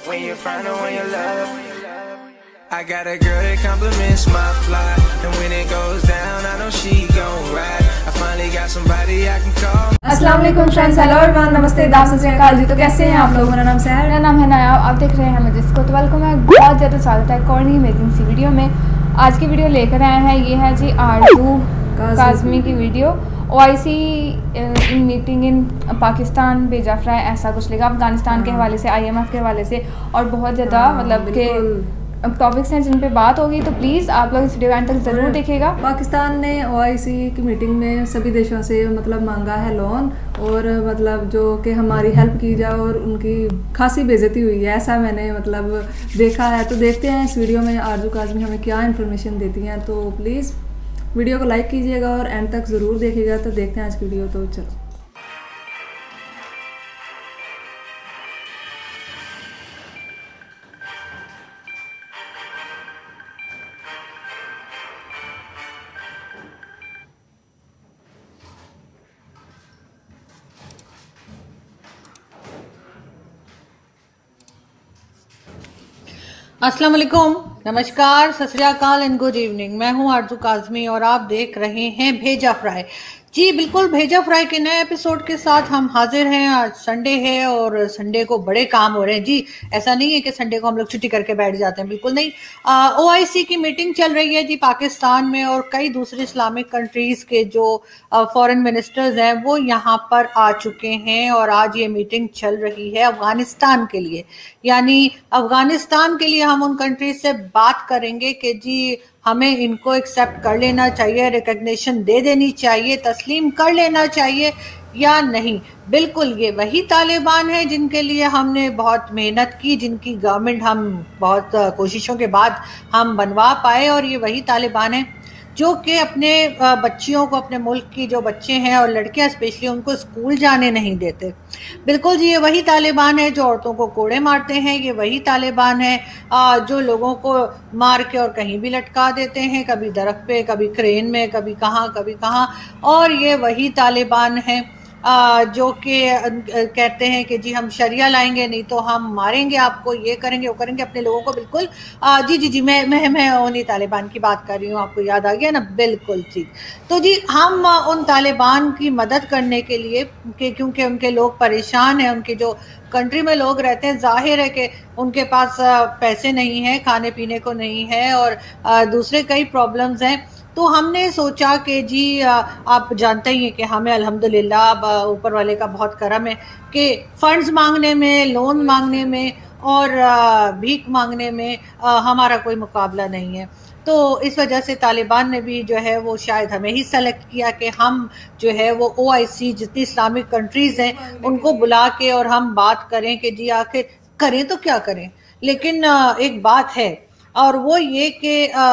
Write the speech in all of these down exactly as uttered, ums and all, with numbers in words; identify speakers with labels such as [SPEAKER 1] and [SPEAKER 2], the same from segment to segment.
[SPEAKER 1] when you find the one you love. I got a girl that compliments my fly, and when it goes down, I know she gon' ride. I finally got somebody I can call.
[SPEAKER 2] अस्सलाम वालेकुम friends, hello everyone, नमस्ते, दाव सत श्री अकाल जी। तो कैसे हैं आप लोग? मेरा नाम सहर,
[SPEAKER 3] मेरा नाम है नया, आप देख रहे हैं हमें जिसको। तो वेलकम है, बहुत ज़्यादा स्वागत है कौन अमेजिंग सी वीडियो में। आज की वीडियो लेकर आए हैं, ये है जी आरजू काज़मी की video. O I C in meeting in Pakistan भेजा फ्राई, ऐसा कुछ लिखा अफगानिस्तान के हवाले से, आई एम एफ के हवाले से, और बहुत ज़्यादा मतलब के टॉपिक्स हैं जिन पे बात होगी। तो प्लीज़ आप लोग इस वीडियो एंड तक ज़रूर देखिएगा।
[SPEAKER 2] पाकिस्तान ने ओ आई सी की मीटिंग में सभी देशों से मतलब मांगा है लोन, और मतलब जो कि हमारी हेल्प की जाए, और उनकी खासी बेइज्जती हुई है, ऐसा मैंने मतलब देखा है। तो देखते हैं इस वीडियो में आरजू काज़मी हमें क्या इन्फॉर्मेशन देती हैं। तो प्लीज़ वीडियो को लाइक कीजिएगा और एंड तक ज़रूर देखिएगा। तो देखते हैं आज की वीडियो। तो चलो,
[SPEAKER 4] अस्सलाम वालेकुम, नमस्कार, सत श्री अकाल एंड गुड इवनिंग। मैं हूं आरजू काज़मी और आप देख रहे हैं भेजा फ्राई। जी बिल्कुल, भेजा फ्राई के नए एपिसोड के साथ हम हाजिर हैं। आज संडे है और संडे को बड़े काम हो रहे हैं। जी ऐसा नहीं है कि संडे को हम लोग छुट्टी करके बैठ जाते हैं, बिल्कुल नहीं। ओ आई सी की मीटिंग चल रही है जी पाकिस्तान में, और कई दूसरे इस्लामिक कंट्रीज के जो फॉरेन मिनिस्टर्स हैं वो यहाँ पर आ चुके हैं, और आज ये मीटिंग चल रही है अफगानिस्तान के लिए। यानी अफगानिस्तान के लिए हम उन कंट्रीज से बात करेंगे कि जी हमें इनको एक्सेप्ट कर लेना चाहिए, रिकग्निशन दे देनी चाहिए, तस्लीम कर लेना चाहिए या नहीं। बिल्कुल ये वही तालिबान है जिनके लिए हमने बहुत मेहनत की, जिनकी गवर्नमेंट हम बहुत कोशिशों के बाद हम बनवा पाए, और ये वही तालिबान है जो कि अपने बच्चियों को, अपने मुल्क की जो बच्चे हैं और लड़कियां स्पेशली, उनको स्कूल जाने नहीं देते। बिल्कुल जी, ये वही तालिबान है जो औरतों को कोड़े मारते हैं। ये वही तालिबान है जो लोगों को मार के और कहीं भी लटका देते हैं, कभी दरख्त पे, कभी क्रेन में, कभी कहाँ कभी कहाँ। और ये वही तालिबान है आ, जो कि कहते हैं कि जी हम शरिया लाएंगे, नहीं तो हम मारेंगे आपको, ये करेंगे वो करेंगे अपने लोगों को। बिल्कुल आ, जी जी जी मैं मैं मैं उन्हीं तालिबान की बात कर रही हूँ, आपको याद आ गया ना, बिल्कुल ठीक। तो जी हम उन तालिबान की मदद करने के लिए कि क्योंकि उनके लोग परेशान हैं, उनके जो कंट्री में लोग रहते हैं, जाहिर है कि उनके पास पैसे नहीं हैं, खाने पीने को नहीं है, और दूसरे कई प्रॉब्लम्स हैं। तो हमने सोचा कि जी आप जानते ही हैं कि हमें अल्हम्दुलिल्लाह ऊपर वाले का बहुत करम है कि फंड्स मांगने में, लोन मांगने में और भीख मांगने में हमारा कोई मुकाबला नहीं है। तो इस वजह से तालिबान ने भी जो है वो शायद हमें ही सेलेक्ट किया कि हम जो है वो ओ आई सी जितनी इस्लामिक कंट्रीज़ हैं उनको बुला के और हम बात करें कि जी आखिर करें तो क्या करें। लेकिन एक बात है, और वो ये कि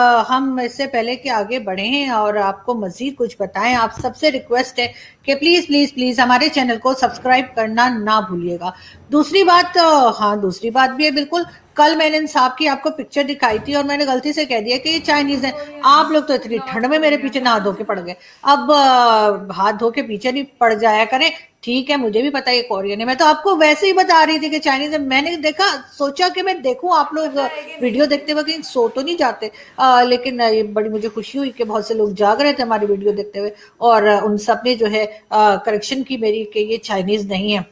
[SPEAKER 4] हम इससे पहले कि आगे बढ़े हैं और आपको मज़ीद कुछ बताएं, आप सबसे रिक्वेस्ट है कि प्लीज़ प्लीज़ प्लीज़ हमारे चैनल को सब्सक्राइब करना ना भूलिएगा। दूसरी बात, हाँ दूसरी बात भी है, बिल्कुल कल मैंने इंसाफ की आपको पिक्चर दिखाई थी और मैंने गलती से कह दिया कि ये चाइनीज़ है। आप लोग तो इतनी ठंड में मेरे पीछे नहा धो के पड़ गए। अब हाथ धो के पीछे नहीं पड़ जाया करें, ठीक है, मुझे भी पता है ये कोरियन है। मैं तो आपको वैसे ही बता रही थी कि चाइनीज है। मैंने देखा, सोचा कि मैं देखूं आप लोग वीडियो देखते वक्त सो तो नहीं जाते, आ, लेकिन ये बड़ी मुझे खुशी हुई कि बहुत से लोग जाग रहे थे हमारी वीडियो देखते हुए, और उन सब ने जो है करेक्शन की मेरी कि ये चाइनीज नहीं है।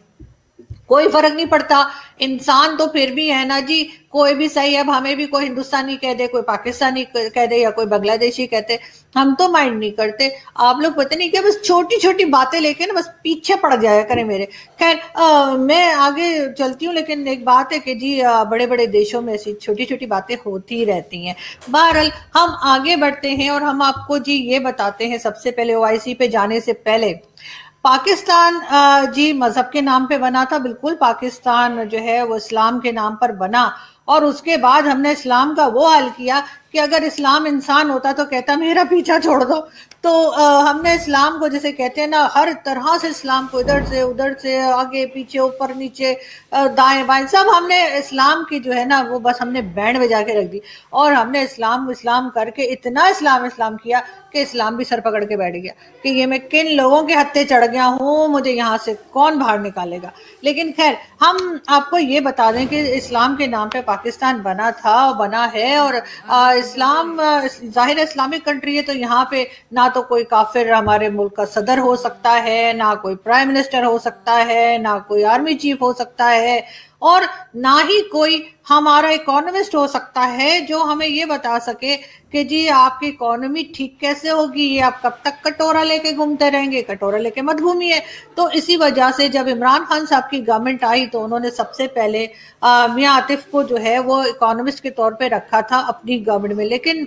[SPEAKER 4] कोई फर्क नहीं पड़ता, इंसान तो फिर भी है ना जी, कोई भी सही है। अब हमें भी कोई हिंदुस्तानी कह दे, कोई पाकिस्तानी कह दे, या कोई बांग्लादेशी कहते, हम तो माइंड नहीं करते। आप लोग पता नहीं क्या बस छोटी छोटी बातें लेके ना बस पीछे पड़ जाया करें मेरे। खैर मैं आगे चलती हूँ, लेकिन एक बात है कि जी आ, बड़े बड़े देशों में ऐसी छोटी छोटी बातें होती रहती हैं। बहरहाल हम आगे बढ़ते हैं और हम आपको जी ये बताते हैं, सबसे पहले ओ आई सी पे जाने से पहले पाकिस्तान जी मजहब के नाम पे बना था। बिल्कुल, पाकिस्तान जो है वो इस्लाम के नाम पर बना, और उसके बाद हमने इस्लाम का वो हाल किया कि अगर इस्लाम इंसान होता तो कहता मेरा पीछा छोड़ दो। तो आ, हमने इस्लाम को जैसे कहते हैं ना, हर तरह से इस्लाम को, इधर से उधर से, आगे पीछे, ऊपर नीचे, दाएं बाएं, सब हमने इस्लाम की जो है ना वो बस हमने बैंड बजा के रख दी। और हमने इस्लाम इस्लाम करके इतना इस्लाम इस्लाम किया कि इस्लाम भी सर पकड़ के बैठ गया कि ये मैं किन लोगों के हत्थे चढ़ गया हूँ, मुझे यहाँ से कौन बाहर निकालेगा। लेकिन खैर, हम आपको ये बता दें कि इस्लाम के नाम पे पाकिस्तान बना था, बना है, और आ, इस्लाम जाहिर इस्लामिक कंट्री है, तो यहाँ पे ना तो कोई काफिर हमारे मुल्क का सदर हो सकता है, ना कोई प्राइम मिनिस्टर हो सकता है, ना कोई आर्मी चीफ हो सकता है, और ना ही कोई हमारा इकोनॉमिस्ट हो सकता है जो हमें ये बता सके कि जी आपकी इकोनॉमी ठीक कैसे होगी, ये आप कब तक कटोरा लेके घूमते रहेंगे। कटोरा लेके मत घूमिए। तो इसी वजह से जब इमरान खान साहब की गवर्नमेंट आई तो उन्होंने सबसे पहले मियां आतिफ को जो है वो इकोनॉमिस्ट के तौर पे रखा था अपनी गवर्नमेंट में। लेकिन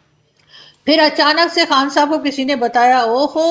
[SPEAKER 4] फिर अचानक से खान साहब को किसी ने बताया, ओहो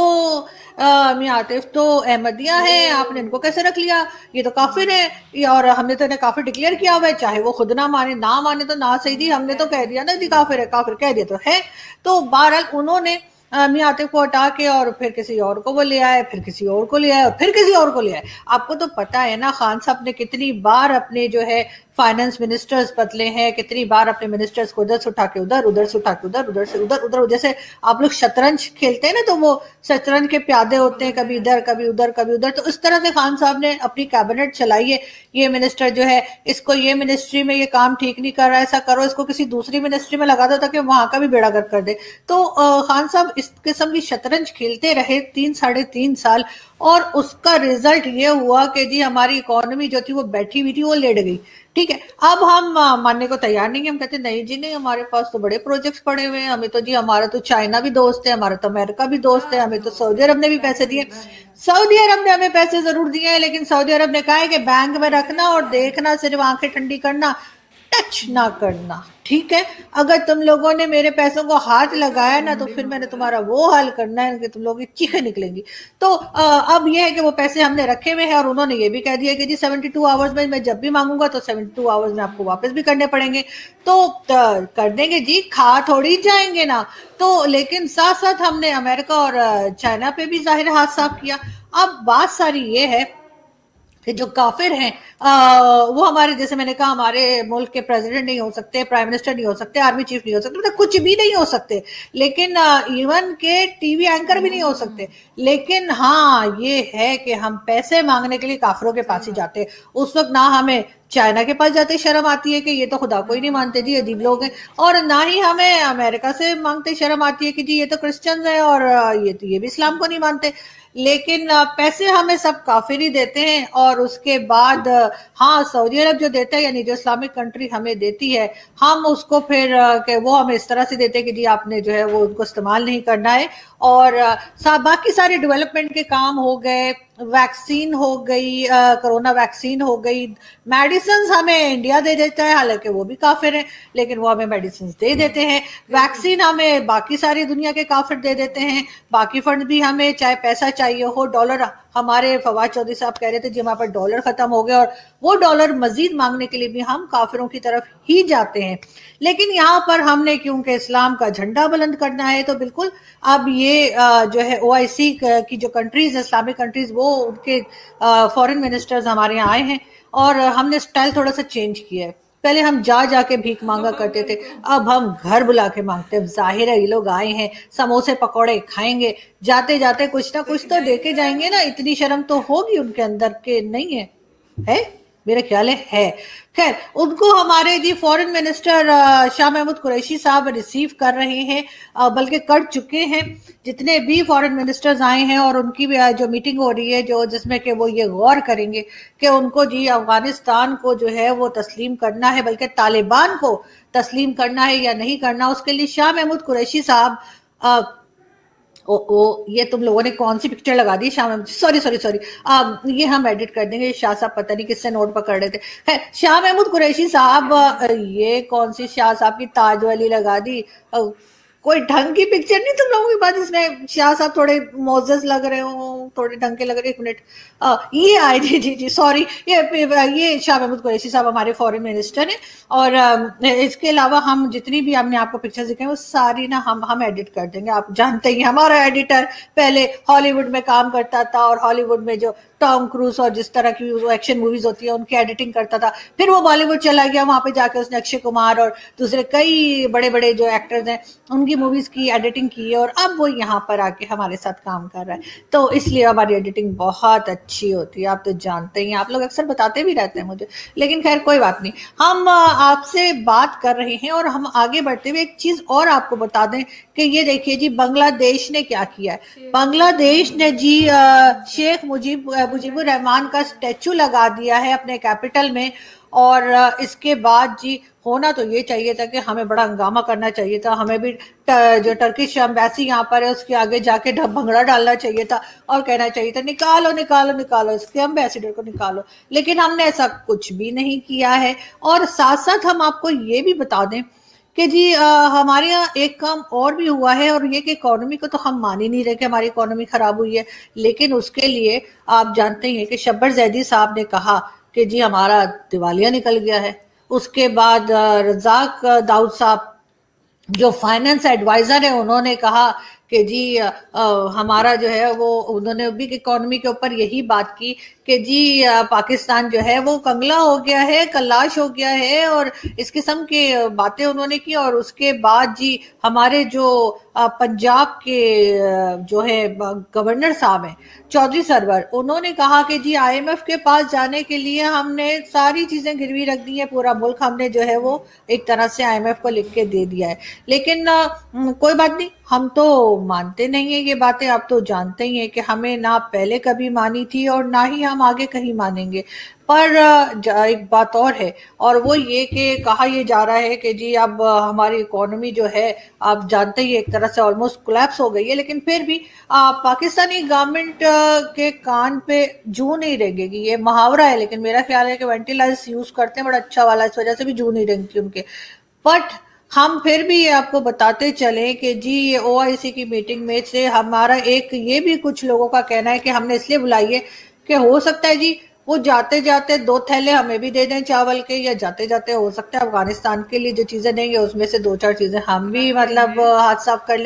[SPEAKER 4] मियां आतिफ तो अहमदिया है, आपने इनको कैसे रख लिया, ये तो काफिर है, और हमने तो इन्हें काफिर डिक्लेयर किया हुआ है, चाहे वो खुद ना माने, ना माने तो ना सही जी, हमने तो कह दिया ना जी काफिर है, काफिर कह दिया तो है। तो बहरहाल उन्होंने मियां आतिफ को हटा के और फिर किसी और को वो ले आए, फिर किसी और को ले आए, और फिर किसी और को ले आए। आपको तो पता है ना खान साहब ने कितनी बार अपने जो है फाइनेंस मिनिस्टर्स बदले हैं, कितनी बार अपने मिनिस्टर्स को उधर से उठा के उधर, उधर से उठा के उधर, उधर से उधर, उधर जैसे आप लोग शतरंज खेलते हैं ना, तो वो शतरंज के प्यादे होते हैं, कभी इधर कभी उधर कभी उधर। तो इस तरह से खान साहब ने अपनी कैबिनेट चलाई है। ये मिनिस्टर जो है इसको ये मिनिस्ट्री में ये काम ठीक नहीं कर रहा है, ऐसा करो, इसको किसी दूसरी मिनिस्ट्री में लगा दो ताकि वहां का भी बेड़ा गर्क कर दे। तो खान साहब इस किस्म की शतरंज खेलते रहे तीन साढ़े तीन साल, और उसका रिजल्ट ये हुआ कि जी हमारी इकोनॉमी जो थी वो बैठी हुई थी, वो लेट गई। ठीक है, अब हम मानने को तैयार नहीं है, हम कहते नहीं जी नहीं, हमारे पास तो बड़े प्रोजेक्ट्स पड़े हुए हैं, हमें तो जी, हमारा तो चाइना भी दोस्त है, हमारा तो अमेरिका भी दोस्त है, हमें तो सऊदी अरब ने भी पैसे दिए। सऊदी अरब ने हमें पैसे जरूर दिए हैं, लेकिन सऊदी अरब ने कहा है कि बैंक में रखना और देखना, सिर्फ आंखें ठंडी करना, टच ना करना। ठीक है, अगर तुम लोगों ने मेरे पैसों को हाथ लगाया ना तो फिर मैंने तुम्हारा वो हाल करना है कि तुम लोगों की चीखें निकलेंगी। तो आ, अब ये है कि वो पैसे हमने रखे हुए हैं, और उन्होंने ये भी कह दिया कि जी बहत्तर आवर्स में मैं जब भी मांगूंगा तो बहत्तर आवर्स में आपको वापस भी करने पड़ेंगे। तो कर देंगे जी, खा थोड़ी जाएंगे ना। तो लेकिन साथ साथ हमने अमेरिका और चाइना पे भी जाहिर हाथ साफ किया। अब बात सारी ये है कि जो काफिर हैं आ, वो हमारे, जैसे मैंने कहा, हमारे मुल्क के प्रेसिडेंट नहीं हो सकते, प्राइम मिनिस्टर नहीं हो सकते, आर्मी चीफ नहीं हो सकते, मतलब कुछ भी नहीं हो सकते, लेकिन इवन के टीवी एंकर भी नहीं हो सकते। लेकिन हाँ ये है कि हम पैसे मांगने के लिए काफिरों के पास ही जाते। उस वक्त ना हमें चाइना के पास जाते शर्म आती है कि ये तो खुदा को ही नहीं मानते जी, अजीब लोग हैं, और ना ही हमें अमेरिका से मांगते शर्म आती है कि जी ये तो क्रिश्चियंस हैं और ये तो ये भी इस्लाम को नहीं मानते। लेकिन पैसे हमें सब काफिर ही देते हैं। और उसके बाद हाँ, सऊदी अरब जो देता है, यानी जो इस्लामिक कंट्री हमें देती है, हम उसको फिर कि वो हमें इस तरह से देते हैं कि जी आपने जो है वो उनको इस्तेमाल नहीं करना है। और बाकी सारे डेवलपमेंट के काम हो गए, वैक्सीन हो गई, कोरोना वैक्सीन हो गई, मेडिसिन हमें इंडिया दे देता है, हालांकि वो भी काफिर है, लेकिन वो हमें मेडिसिन दे देते हैं। वैक्सीन हमें बाकी सारी दुनिया के काफिर दे देते हैं। बाकी फंड भी हमें, चाहे पैसा चाहिए हो, डॉलर, हमारे फवाद चौधरी साहब कह रहे थे जी हमारे पास डॉलर खत्म हो गया, और वो डॉलर मजीद मांगने के लिए भी हम काफिरों की तरफ ही जाते हैं। लेकिन यहाँ पर हमने क्योंकि इस्लाम का झंडा बुलंद करना है, तो बिल्कुल अब ये जो है ओ आई सी की जो कंट्रीज, इस्लामिक कंट्रीज, वो उनके फॉरेन मिनिस्टर्स हमारे यहाँ आए हैं, और हमने स्टाइल थोड़ा सा चेंज किया है। पहले हम जा जाके भीख मांगा करते थे, अब हम घर बुला के मांगते हैं। जाहिर है ये लोग आए हैं, समोसे पकौड़े खाएंगे, जाते जाते कुछ ना कुछ तो दे के जाएंगे ना, इतनी शर्म तो होगी उनके अंदर के नहीं है, है मेरा ख्याल है है खैर, उनको हमारे जी फॉरेन मिनिस्टर शाह महमूद कुरैशी साहब रिसीव कर रहे हैं, बल्कि कर चुके हैं। जितने भी फॉरेन मिनिस्टर्स आए हैं और उनकी भी जो मीटिंग हो रही है, जो जिसमें कि वो ये गौर करेंगे कि उनको जी अफगानिस्तान को जो है वो तस्लीम करना है, बल्कि तालिबान को तस्लीम करना है या नहीं करना। उसके लिए शाह महमूद कुरैशी साहब, ओ ओ ये तुम लोगों ने कौन सी पिक्चर लगा दी, Shah Mahmood, sorry sorry sorry ये हम एडिट कर देंगे। शाह साहब पता नहीं किससे नोट पकड़ रहे थे। खैर, शाह महमूद कुरैशी साहब, ये कौन सी शाह साहब की ताज वाली लगा दी, कोई ढंग की पिक्चर नहीं तुम लोगों के पास जिसमें शाह साहब थोड़े मोजेस लग रहे हो, थोड़े ढंग के लग रहे। एक मिनट, आ, ये आए जी जी जी सॉरी, ये ये शाह महमूद कुरैशी साहब हमारे फॉरेन मिनिस्टर हैं, और आ, इसके अलावा हम जितनी भी हमने आपको पिक्चर्स दिखाई वो सारी ना हम हम एडिट कर देंगे। आप जानते ही हमारा एडिटर पहले हॉलीवुड में काम करता था, और हॉलीवुड में जो टॉम क्रूज और जिस तरह की वो एक्शन मूवीज होती है उनकी एडिटिंग करता था, फिर वो बॉलीवुड चला गया, वहां पे जाके उसने अक्षय कुमार और दूसरे कई बड़े बड़े जो एक्टर्स हैं उनकी मूवीज की एडिटिंग की है, और अब वो यहाँ पर आके हमारे साथ काम कर रहा है। तो इसलिए हमारी एडिटिंग बहुत अच्छी होती है, आप तो जानते ही, आप लोग अक्सर बताते भी रहते हैं मुझे, लेकिन खैर कोई बात नहीं। हम आपसे बात कर रहे हैं और हम आगे बढ़ते हुए एक चीज और आपको बता दें कि ये देखिए जी, बांग्लादेश ने क्या किया है। बांग्लादेश ने जी शेख मुजीब मुजीबुर रहमान का स्टैचू लगा दिया है अपने कैपिटल में, और इसके बाद जी होना तो ये चाहिए था कि हमें बड़ा हंगामा करना चाहिए था, हमें भी जो टर्किश एम्बेसी यहाँ पर है उसके आगे जाके भंगड़ा डालना चाहिए था और कहना चाहिए था निकालो निकालो निकालो इसके एम्बेसडर को निकालो, लेकिन हमने ऐसा कुछ भी नहीं किया है। और साथ साथ हम आपको ये भी बता दें कि जी आ, हमारे यहाँ एक काम और भी हुआ है, और ये कि इकोनॉमी को तो हम मान ही नहीं रहे कि हमारी इकोनॉमी खराब हुई है, लेकिन उसके लिए आप जानते हैं कि शब्बर जैदी साहब ने कहा कि जी हमारा दिवालिया निकल गया है। उसके बाद रजाक दाऊद साहब जो फाइनेंस एडवाइजर है उन्होंने कहा कि जी आ, हमारा जो है वो, उन्होंने भी इकोनॉमी के ऊपर यही बात की कि जी आ, पाकिस्तान जो है वो कंगला हो गया है, कल्लाश हो गया है, और इस किस्म के बातें उन्होंने की। और उसके बाद जी हमारे जो आ, पंजाब के आ, जो है गवर्नर साहब हैं चौधरी सरवर, उन्होंने कहा कि जी आईएमएफ के पास जाने के लिए हमने सारी चीजें गिरवी रख दी है, पूरा मुल्क हमने जो है वो एक तरह से आईएमएफ को लिख के दे दिया है। लेकिन आ, कोई बात नहीं, हम तो मानते नहीं है ये बातें, आप तो जानते ही हैं कि हमें ना पहले कभी मानी थी और ना ही हम आगे कहीं मानेंगे। पर एक बात और है, और वो ये कि कहा ये जा रहा है कि जी अब हमारी इकोनॉमी जो है आप जानते ही एक तरह से ऑलमोस्ट कोलैप्स हो गई है, लेकिन फिर भी पाकिस्तानी गवर्नमेंट के कान पे जू नहीं रेंगेगी। ये मुहावरा है, लेकिन मेरा ख्याल है कि वेंटिलाइज यूज करते हैं बड़ा अच्छा वाला, इस वजह से भी जू नहीं रेंगती उनके। बट हम फिर भी ये आपको बताते चलें कि जी ये ओआईसी की मीटिंग में से हमारा एक ये भी कुछ लोगों का कहना है कि हमने इसलिए बुलाई है कि हो सकता है जी वो जाते जाते दो थैले हमें भी दे दें चावल के, या जाते जाते हो सकता है अफगानिस्तान के लिए जो चीजें देंगे उसमें से दो चार चीजें हम भी मतलब हाथ साफ कर लें।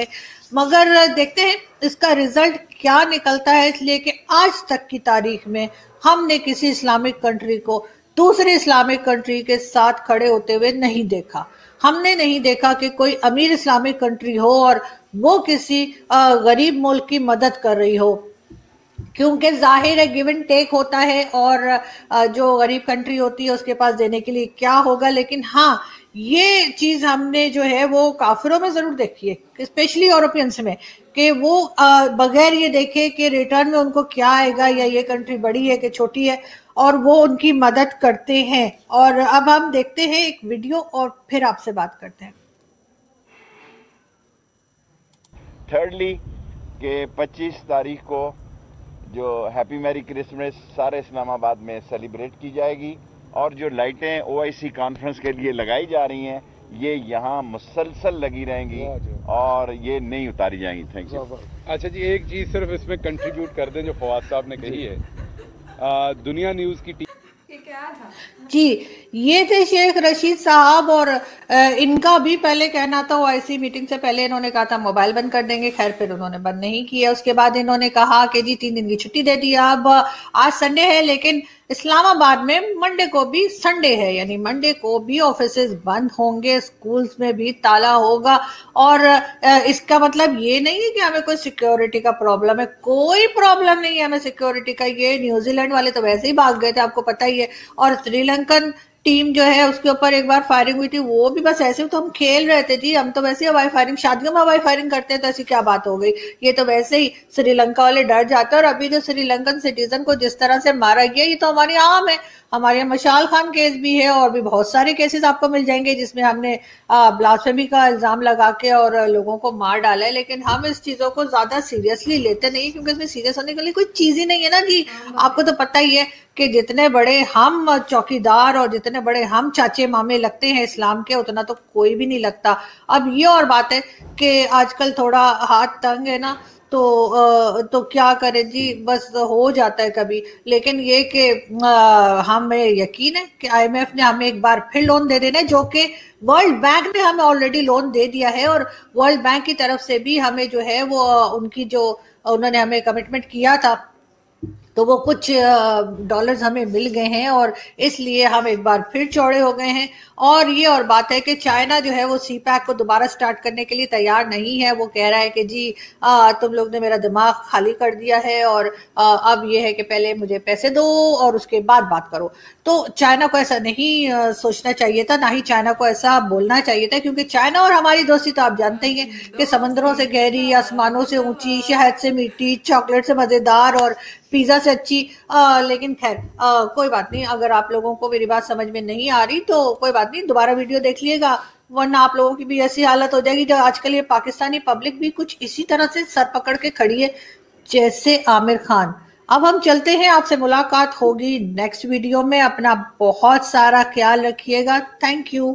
[SPEAKER 4] मगर देखते हैं इसका रिजल्ट क्या निकलता है, इसलिए कि आज तक की तारीख में हमने किसी इस्लामिक कंट्री को दूसरी इस्लामिक कंट्री के साथ खड़े होते हुए नहीं देखा। हमने नहीं देखा कि कोई अमीर इस्लामिक कंट्री हो और वो किसी गरीब मुल्क की मदद कर रही हो, क्योंकि जाहिर है गिव एंड टेक होता है, और जो गरीब कंट्री होती है उसके पास देने के लिए क्या होगा। लेकिन हाँ, ये चीज हमने जो है वो काफिरों में जरूर देखी है, स्पेशली यूरोपियंस में, कि वो बगैर ये देखे कि रिटर्न में उनको क्या आएगा, या ये कंट्री बड़ी है कि छोटी है, और वो उनकी मदद करते हैं। और अब हम देखते हैं एक वीडियो और फिर आपसे बात करते हैं।
[SPEAKER 5] थर्डली के पच्चीस तारीख को जो हैप्पी मैरी क्रिसमस सारे इस्लामाबाद में सेलिब्रेट की जाएगी, और जो लाइटें ओआईसी कॉन्फ्रेंस के लिए लगाई जा रही हैं ये यहाँ मुसलसल लगी रहेंगी और ये नहीं उतारी जाएंगी। Thank you.
[SPEAKER 6] अच्छा जी, एक चीज़ सिर्फ इसमें कंट्रीब्यूट कर दें जो फवाद साहब ने कही है, आ, दुनिया न्यूज़ की टीम
[SPEAKER 4] जी, ये थे शेख रशीद साहब, और इनका भी पहले कहना था ओआईसी मीटिंग से पहले इन्होंने कहा था मोबाइल बंद कर देंगे, खैर फिर उन्होंने बंद नहीं किया। उसके बाद इन्होंने कहा कि जी तीन दिन की छुट्टी दे दी। अब आज संडे है, लेकिन इस्लामाबाद में मंडे को भी संडे है, यानी मंडे को भी ऑफिसेज बंद होंगे, स्कूल्स में भी ताला होगा। और इसका मतलब ये नहीं है कि हमें कोई सिक्योरिटी का प्रॉब्लम है, कोई प्रॉब्लम नहीं है हमें सिक्योरिटी का। ये न्यूजीलैंड वाले तो वैसे ही भाग गए थे, आपको पता ही है, और श्रीलंकन टीम जो है उसके ऊपर एक बार फायरिंग हुई थी, वो भी बस ऐसे तो हम खेल रहे थे जी, हम तो वैसे ही हवाई फायरिंग, शादियों में हवाई फायरिंग करते हैं तो ऐसी क्या बात हो गई। ये तो वैसे ही श्रीलंका वाले डर जाते हैं, और अभी जो श्रीलंकन सिटीजन को जिस तरह से मारा गया ये तो हमारी आम है, हमारे यहाँ मशाल खान केस भी है और भी बहुत सारे केसेस आपको मिल जाएंगे जिसमें हमने ब्लास्फेमी का इल्जाम लगा के और लोगों को मार डाला है, लेकिन हम इस चीजों को ज्यादा सीरियसली लेते नहीं क्योंकि इसमें सीरियस होने के लिए कोई चीज ही नहीं है ना जी। आपको तो पता ही है कि जितने बड़े हम चौकीदार और जितने बड़े हम चाचे मामे लगते हैं इस्लाम के, उतना तो कोई भी नहीं लगता। अब ये और बात है कि आजकल थोड़ा हाथ तंग है ना, तो तो क्या करें जी, बस हो जाता है कभी। लेकिन ये कि हमें यकीन है कि आईएमएफ ने हमें एक बार फिर लोन दे देना है, जो कि वर्ल्ड बैंक ने हमें ऑलरेडी लोन दे दिया है और वर्ल्ड बैंक की तरफ से भी हमें जो है वो उनकी जो उन्होंने हमें कमिटमेंट किया था तो वो कुछ डॉलर्स हमें मिल गए हैं और इसलिए हम एक बार फिर चौड़े हो गए हैं। और ये और बात है कि चाइना जो है वो सी पैक को दोबारा स्टार्ट करने के लिए तैयार नहीं है। वो कह रहा है कि जी आ, तुम लोग ने मेरा दिमाग खाली कर दिया है और आ, अब ये है कि पहले मुझे पैसे दो और उसके बाद बात करो। तो चाइना को ऐसा नहीं आ, सोचना चाहिए था, ना ही चाइना को ऐसा बोलना चाहिए था, क्योंकि चाइना और हमारी दोस्ती तो आप जानते ही हैं कि समंदरों से गहरी, आसमानों से ऊंची, शहद से मीठी, चॉकलेट से मजेदार और पिज्जा से अच्छी। आ, लेकिन खैर कोई बात नहीं, अगर आप लोगों को मेरी बात समझ में नहीं आ रही तो कोई बात नहीं, दोबारा वीडियो देख लीजिएगा, वरना आप लोगों की भी ऐसी हालत हो जाएगी जो आजकल ये पाकिस्तानी पब्लिक भी कुछ इसी तरह से सर पकड़ के खड़ी है जैसे आमिर खान। अब हम चलते हैं, आपसे मुलाकात होगी नेक्स्ट वीडियो में। अपना बहुत सारा ख्याल रखिएगा। थैंक यू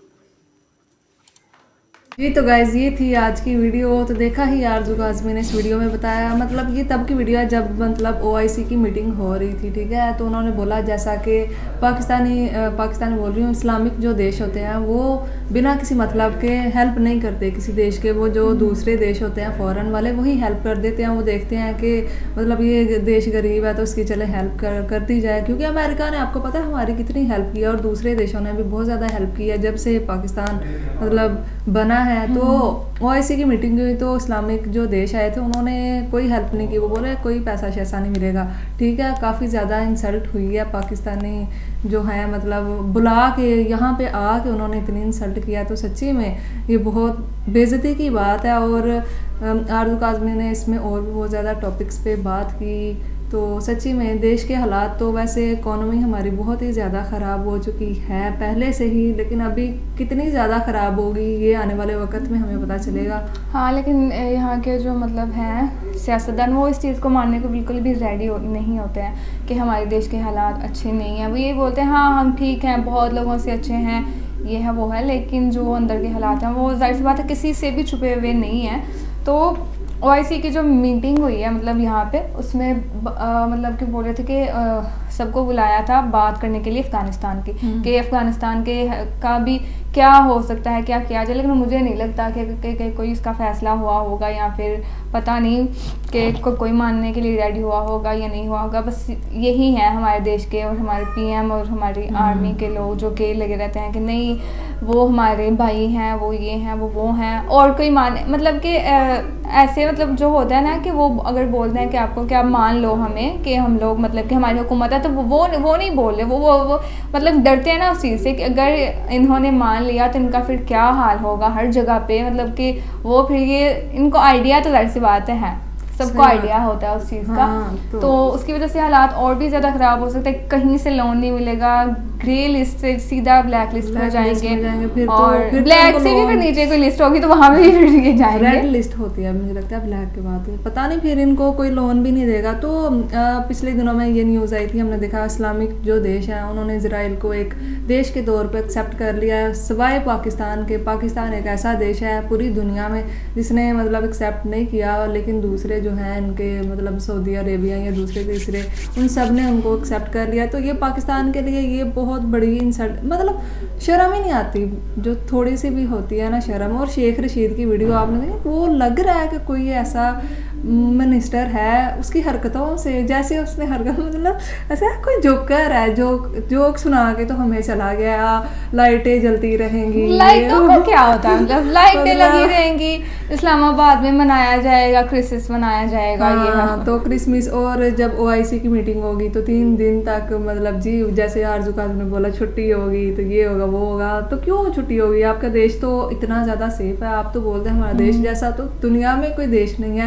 [SPEAKER 2] जी। तो गाइज ये थी आज की वीडियो। तो देखा ही आरज़ू काज़मी ने इस वीडियो में बताया, मतलब ये तब की वीडियो है जब मतलब ओआईसी की मीटिंग हो रही थी, ठीक है। तो उन्होंने बोला जैसा कि पाकिस्तानी पाकिस्तानी बोल रही हूँ, इस्लामिक जो देश होते हैं वो बिना किसी मतलब के हेल्प नहीं करते किसी देश के। वो जो दूसरे देश होते हैं फॉरेन वाले, वही हेल्प कर देते हैं। वो देखते हैं कि मतलब ये देश गरीब है तो उसकी चले हेल्प कर कर दी जाए, क्योंकि अमेरिका ने आपको पता है हमारी कितनी हेल्प की है और दूसरे देशों ने भी बहुत ज़्यादा हेल्प की है जब से पाकिस्तान मतलब बना है। तो ओआईसी की मीटिंग हुई तो इस्लामिक जो देश आए थे उन्होंने कोई हेल्प नहीं की। वो बोले कोई पैसा शैसा नहीं मिलेगा, ठीक है। काफ़ी ज़्यादा इंसल्ट हुई है पाकिस्तानी जो है, मतलब बुला के यहाँ पे आ के उन्होंने इतनी इंसल्ट किया। तो सच्ची में ये बहुत बेइज्जती की बात है। और आरज़ू काज़मी ने इसमें और भी बहुत ज़्यादा टॉपिक्स पे बात की। तो सच्ची में देश के हालात तो वैसे इकोनॉमी हमारी बहुत ही ज़्यादा ख़राब हो चुकी है पहले से ही, लेकिन अभी कितनी ज़्यादा ख़राब होगी ये आने वाले वक्त में हमें पता चलेगा।
[SPEAKER 3] हाँ, लेकिन यहाँ के जो मतलब हैं सियासतदान वो इस चीज़ को मानने को बिल्कुल भी रेडी हो, नहीं होते हैं कि हमारे देश के हालात अच्छे नहीं हैं। वो ये बोलते हैं हाँ हम ठीक हैं, बहुत लोगों से अच्छे हैं, ये है वो है, लेकिन जो अंदर के हालात हैं वो जाहिर सी बात है किसी से भी छुपे हुए नहीं हैं। तो ओआईसी की जो मीटिंग हुई है मतलब यहाँ पे, उसमें आ, मतलब कि बोल रहे थे कि सबको बुलाया था बात करने के लिए अफ़गानिस्तान की, कि अफ़गानिस्तान के का भी क्या हो सकता है, क्या किया जाए। लेकिन मुझे नहीं लगता कि, कि, कि कोई इसका फ़ैसला हुआ होगा या फिर पता नहीं कि को, कोई मानने के लिए रेडी हुआ होगा या नहीं हुआ होगा। बस यही है हमारे देश के और हमारे पीएम और हमारी आर्मी के लोग जो कि लगे रहते हैं कि नहीं वो हमारे भाई हैं, वो ये हैं, वो वो हैं, और कोई माने मतलब कि ऐसे मतलब जो होता है ना कि वो अगर बोलते हैं कि आपको क्या मान लो हमें कि हम लोग मतलब कि हमारी हुकूमत है, तो वो वो नहीं बोल रहे, वो वो वो मतलब डरते हैं ना उस चीज़ से कि अगर इन्होंने मान लिया तो इनका फिर क्या हाल होगा हर जगह पे। मतलब कि वो फिर ये इनको आइडिया तो जाहिर सी बात है, सबको आइडिया होता है उस चीज़ का। हाँ, तो, तो उसकी वजह से हालात और भी ज़्यादा ख़राब हो सकते हैं। कहीं से लोन नहीं मिलेगा, ग्रे लिस्ट से सीधा ब्लैक लिस्ट में जाएंगे, जाएंगे फिर और तो, फिर ब्लैक से भी फिर नीचे कोई लिस्ट होगी तो वहाँ पे भी फिर ये जाएंगे।
[SPEAKER 2] रेड लिस्ट होती है मुझे लगता है ब्लैक के बाद, पता नहीं फिर इनको कोई लोन भी नहीं देगा। तो आ, पिछले दिनों में ये न्यूज़ आई थी, हमने देखा इस्लामिक जो देश है उन्होंने इजराइल को एक देश के तौर पर एक्सेप्ट कर लिया है सिवाय पाकिस्तान के। पाकिस्तान एक ऐसा देश है पूरी दुनिया में जिसने मतलब एक्सेप्ट नहीं किया, लेकिन दूसरे जो हैं इनके मतलब सऊदी अरेबिया या दूसरे तीसरे उन सब ने उनको एक्सेप्ट कर लिया। तो ये पाकिस्तान के लिए ये बहुत बड़ी इंसल्ट, मतलब शर्म ही नहीं आती जो थोड़ी सी भी होती है ना शर्म। और शेख रशीद की वीडियो आपने देखी, वो लग रहा है कि कोई ऐसा मिनिस्टर है, उसकी हरकतों से जैसे उसने हरकत मतलब ऐसा कोई जोकर है, जोक जोक सुना के तो हमें चला गया, लाइटें जलती रहेंगी।
[SPEAKER 3] लाइटों का क्या होता है मतलब लाइटें लगी रहेंगी, इस्लामाबाद में मनाया जाएगा, क्रिसमस मनाया जाएगा। हाँ, ये है
[SPEAKER 2] तो क्रिसमस। और जब ओआईसी की मीटिंग होगी तो तीन दिन तक मतलब जी जैसे आरज़ू काज़मी ने बोला छुट्टी होगी तो ये होगा वो होगा। तो क्यों छुट्टी होगी, आपका देश तो इतना ज़्यादा सेफ है। आप तो बोलते हैं हमारा देश जैसा तो दुनिया में कोई देश नहीं है।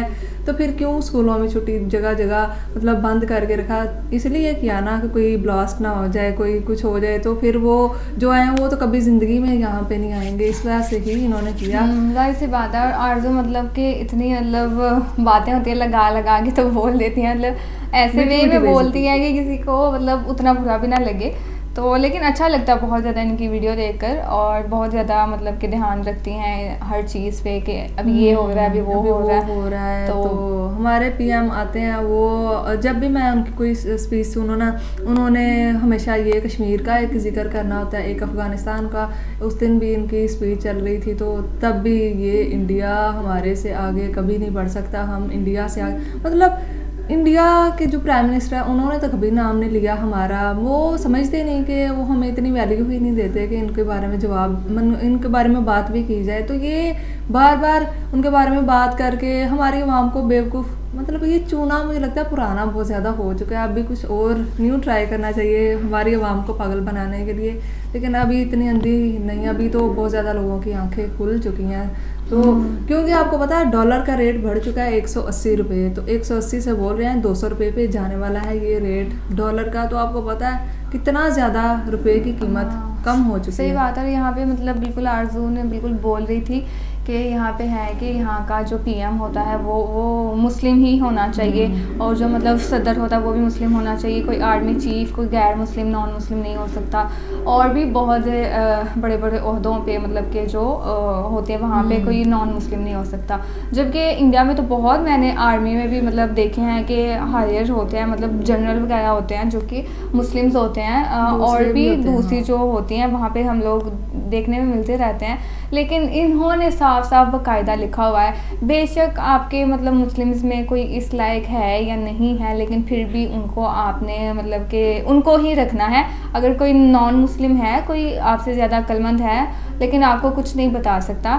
[SPEAKER 2] तो फिर क्यों स्कूलों में छुट्टी जगह जगह मतलब बंद करके रखा, इसलिए किया ना कि कोई ब्लास्ट ना हो जाए, कोई कुछ हो जाए तो फिर वो जो आए वो तो कभी ज़िंदगी में यहाँ पे नहीं आएंगे, इस वजह से ही इन्होंने किया।
[SPEAKER 3] जाहिर सी बात है। और आरज़ू मतलब कि इतनी मतलब बातें होती है लगा लगा के तो बोल देती हैं, मतलब ऐसे वे में बोलती है कि किसी को मतलब उतना बुरा भी ना लगे। तो लेकिन अच्छा लगता है बहुत ज़्यादा इनकी वीडियो देखकर, और बहुत ज़्यादा मतलब कि ध्यान रखती हैं हर चीज़ पे कि अभी ये हो रहा है, अभी वो हो रहा है
[SPEAKER 2] हो रहा है तो, तो हमारे पीएम आते हैं, वो जब भी मैं उनकी कोई स्पीच सुनूँ ना, उन्होंने हमेशा ये कश्मीर का एक जिक्र करना होता है, एक अफ़गानिस्तान का। उस दिन भी इनकी स्पीच चल रही थी तो तब भी ये इंडिया हमारे से आगे कभी नहीं बढ़ सकता, हम इंडिया से आगे, मतलब इंडिया के जो प्राइम मिनिस्टर है उन्होंने तो कभी नाम नहीं लिया हमारा। वो समझते नहीं कि वो हमें इतनी वैल्यू ही नहीं देते कि इनके बारे में जवाब इनके बारे में बात भी की जाए। तो ये बार बार उनके बारे में बात करके हमारी आवाम को बेवकूफ़, मतलब ये चूना मुझे लगता है पुराना बहुत ज़्यादा हो चुका है, अभी कुछ और न्यू ट्राई करना चाहिए हमारी आवाम को पागल बनाने के लिए। लेकिन अभी इतनी अंधी नहीं, अभी तो बहुत ज़्यादा लोगों की आंखें खुल चुकी हैं। तो क्योंकि आपको पता है डॉलर का रेट बढ़ चुका है एक सौ अस्सी रुपये, तो एक सौ अस्सी से बोल रहे हैं दो सौ रुपये पे जाने वाला है ये रेट डॉलर का। तो आपको पता है कितना ज़्यादा रुपए की कीमत कम हो चुकी है।
[SPEAKER 3] सही बात है। यहाँ पे मतलब बिल्कुल आरज़ू ने बिल्कुल बोल रही थी कि यहाँ पे है कि यहाँ का जो पीएम होता है वो वो मुस्लिम ही होना चाहिए, और जो मतलब सदर होता है वो भी मुस्लिम होना चाहिए, कोई आर्मी चीफ कोई गैर मुस्लिम नॉन मुस्लिम नहीं हो सकता, और भी बहुत बड़े बड़े ओहदों पे मतलब के जो होते हैं वहाँ पे कोई नॉन मुस्लिम नहीं हो सकता। जबकि इंडिया में तो बहुत, मैंने आर्मी में भी मतलब देखे हैं कि हायर होते हैं, मतलब जनरल वगैरह होते हैं जो कि मुस्लिम्स होते हैं, और भी दूसरी जो होती हैं वहाँ पे हम लोग देखने में मिलते रहते हैं। लेकिन इन्होंने साफ साफ बाकायदा लिखा हुआ है, बेशक आपके मतलब मुस्लिम्स में कोई इस लायक है या नहीं है, लेकिन फिर भी उनको आपने मतलब कि उनको ही रखना है। अगर कोई नॉन मुस्लिम है, कोई आपसे ज़्यादा अक्लमंद है, लेकिन आपको कुछ नहीं बता सकता,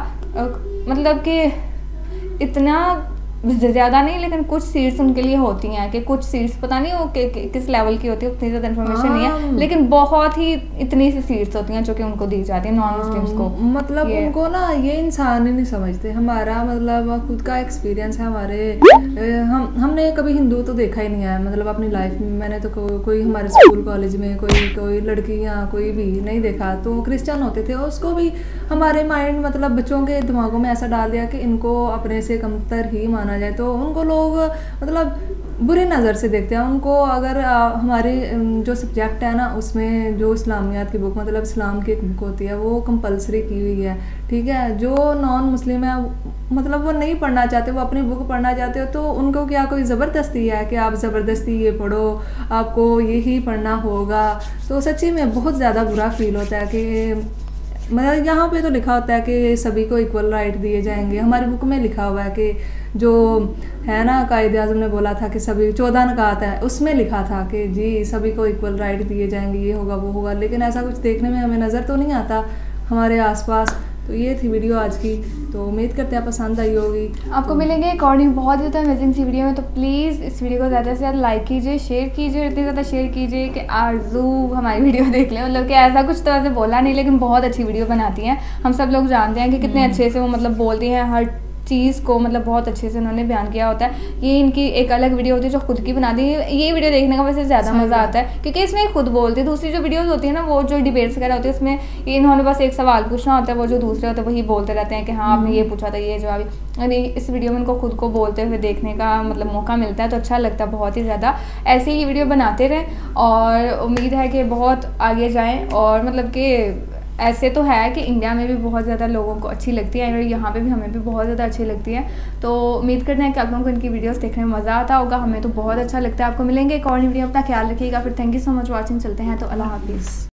[SPEAKER 3] मतलब कि इतना ज़्यादा नहीं, लेकिन कुछ सीट्स उनके लिए होती हैं कि कुछ सीट्स पता नहीं वो कि, कि, किस लेवल की होती है, उतनी ज़्यादा इन्फॉर्मेशन नहीं है, लेकिन बहुत ही इतनी सी सीट्स होती हैं जो कि उनको दी जाती है नॉन मुस्लिम्स को।
[SPEAKER 2] मतलब उनको ना ये इंसान ही नहीं समझते। हमारा मतलब खुद का एक्सपीरियंस है, हमारे हम हमने कभी हिंदू तो देखा ही नहीं है मतलब अपनी लाइफ में। मैंने तो को, कोई हमारे स्कूल कॉलेज में कोई कोई लड़कियाँ कोई भी नहीं देखा। तो क्रिश्चियन होते थे, उसको भी हमारे माइंड मतलब बच्चों के दिमागों में ऐसा डाल दिया कि इनको अपने से कमतर ही माना जाए, तो उनको लोग मतलब बुरी नज़र से देखते हैं उनको। अगर आ, हमारे जो सब्जेक्ट है ना उसमें जो इस्लामियात की बुक मतलब इस्लाम की एक बुक होती है वो कंपलसरी की हुई है, ठीक है। जो नॉन मुस्लिम है मतलब वो नहीं पढ़ना चाहते, वो अपनी बुक पढ़ना चाहते हो, तो उनको क्या कोई ज़बरदस्ती है कि आप ज़बरदस्ती ये पढ़ो, आपको यही पढ़ना होगा। तो सच्ची में बहुत ज़्यादा बुरा फील होता है कि मतलब यहाँ पे तो लिखा होता है कि सभी को इक्वल राइट दिए जाएंगे। हमारी बुक में लिखा हुआ है कि जो है ना कायदे आज़म ने बोला था कि सभी चौदह नकात है, उसमें लिखा था कि जी सभी को इक्वल राइट दिए जाएंगे, ये होगा वो होगा, लेकिन ऐसा कुछ देखने में हमें नज़र तो नहीं आता हमारे आसपास। तो ये थी वीडियो आज की, तो उम्मीद करते हैं पसंद आई होगी।
[SPEAKER 3] आपको मिलेंगे अकॉर्डिंग बहुत ज़्यादा अमेजिंग सी वीडियो में, तो प्लीज़ इस वीडियो को ज़्यादा से ज़्यादा लाइक कीजिए, शेयर कीजिए, इतनी ज़्यादा शेयर कीजिए कि आरज़ू हमारी वीडियो देख लें। मतलब कि ऐसा कुछ तो ऐसे बोला नहीं, लेकिन बहुत अच्छी वीडियो बनाती हैं। हम सब लोग जानते हैं कि कितने अच्छे से वो मतलब बोलती हैं, हर चीज़ को मतलब बहुत अच्छे से उन्होंने बयान किया होता है। ये इनकी एक अलग वीडियो होती है जो खुद की बनाती है। ये वीडियो देखने का वैसे ज़्यादा मज़ा आता है क्योंकि इसमें खुद बोलती है। दूसरी जो वीडियोस होती है ना वो जो डिबेट्स वगैरह होती है उसमें ये इन्होंने बस एक सवाल पूछना होता है, वो जो दूसरे होते हैं वही बोलते रहते हैं कि हाँ आपने ये पूछा था ये जवाब। यानी इस वीडियो में उनको खुद को बोलते हुए देखने का मतलब मौका मिलता है, तो अच्छा लगता है बहुत ही ज़्यादा। ऐसे ही वीडियो बनाते रहें और उम्मीद है कि बहुत आगे जाएँ। और मतलब कि ऐसे तो है कि इंडिया में भी बहुत ज़्यादा लोगों को अच्छी लगती है और यहाँ पे भी हमें भी बहुत ज़्यादा अच्छी लगती है। तो उम्मीद करते हैं कि आप लोगों को इनकी वीडियोस देखने में मज़ा आता होगा, हमें तो बहुत अच्छा लगता है। आपको मिलेंगे एक और वीडियो, अपना ख्याल रखिएगा। फिर thank you so much watching, चलते हैं तो अल्लाह हाफिज़।